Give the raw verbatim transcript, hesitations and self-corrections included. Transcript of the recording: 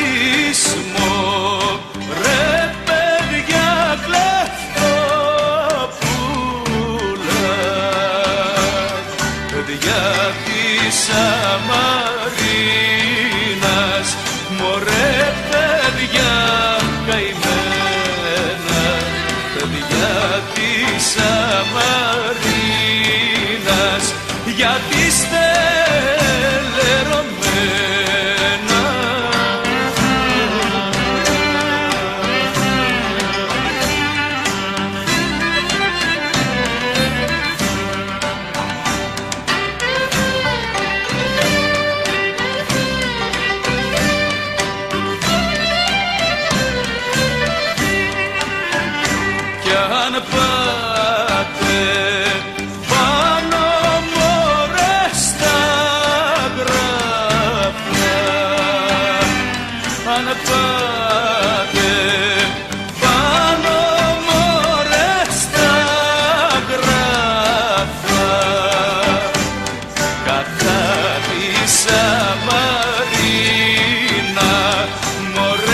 ρατσισμό. Ρε παιδιά κλεφτόπουλα, παιδιά της Σαμαρίνας, μωρέ παιδιά καημένα, παιδιά της Σαμαρίνας, γιατί είστε λερωμένα. Κι αν πάτε πάνω μωρέ στα γράφια, αν πάτε πάνω μωρέ στα γράφια, κατά τη Σαμαρίνα, μωρέ